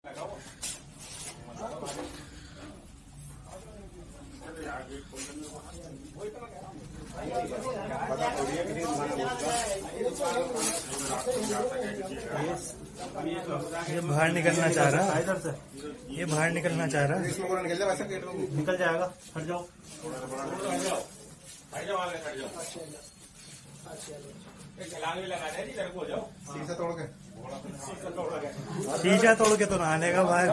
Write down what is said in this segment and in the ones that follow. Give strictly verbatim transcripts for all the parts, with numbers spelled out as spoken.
ये बाहर निकलना चाह रहा है, ये बाहर निकलना चाह रहा है। निकल जाएगा, हट जाओ, शीशा तोड़ के शीशा तोड़ के तो नहाने का बाहर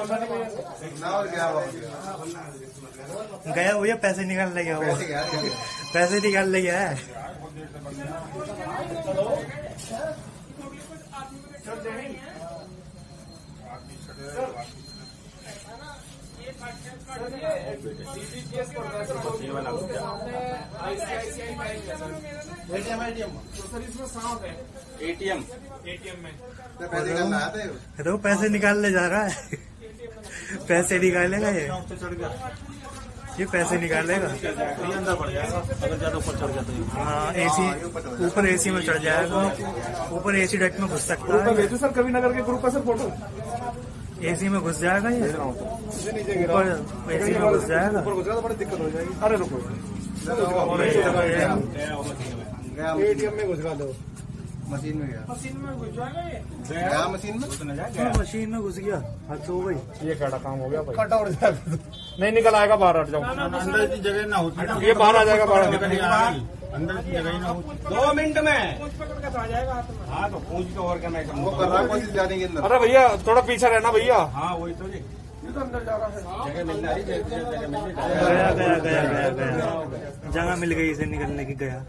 गया भैया, पैसे निकाल ले गया वो, पैसे निकाल ले गया है। एटीएम एटीएम में पैसे निकालना आता है, तो पैसे निकाल ले जा रहा है। पैसे निकालेगा ये, ये पैसे निकालेगा। अंदर पड़ जाएगा अगर ज्यादा ऊपर चढ़ जाता है। हाँ, एसी ऊपर एसी में चढ़ जाएगा, ऊपर एसी डेक में घुस सकता है। भेजो सर कवि नगर के ग्रुप का सर फोटो, एसी में घुस जाएगा ये, ऊपर एसी में घुस जाएगा। ऊपर घुस जाएगा तो बड़ी दिक्कत हो जाएगी। अरे रुको, एटीएम में घुस गया, दो मशीन में गया, मशीन में घुस जाएगा ये, गया मशीन में, मशीन में घुस गया, हद हो गई। ये क्या काम हो गया भाई, कटा उड़ जाएगा, नहीं निकल आएगा बाहर, हट जाओ। अंदर की जगह ना होती, ये बाहर आ जाएगा, बाहर अंदर की जगह ना होती। दो मिनट में आ जाएगा। हाँ तो पूछ के और क्या मैं वो कर रहा है कोशिश जाने के अंदर। अरे भैया थोड़ा पीछे रहना भैया। हाँ वही तो जी, ये तो अंदर जा रहा है, जगह मिल रही, जगह मिल रही, गया गया गया गया गया जगह मिल गई इसे निकलने की, गया।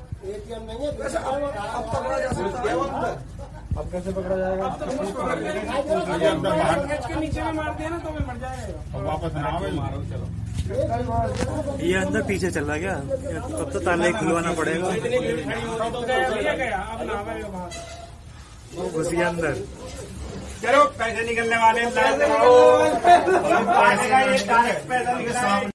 अब कैसे पकड़ा जाएगा? के नीचे में मार दिया ना तो मैं मर जाएगा। वापस मारो, चलो ये अंदर पीछे चला गया, तब तो ताला ही खुलवाना पड़ेगा। वो घुस गया अंदर। चलो पैसे निकलने वाले, पैसे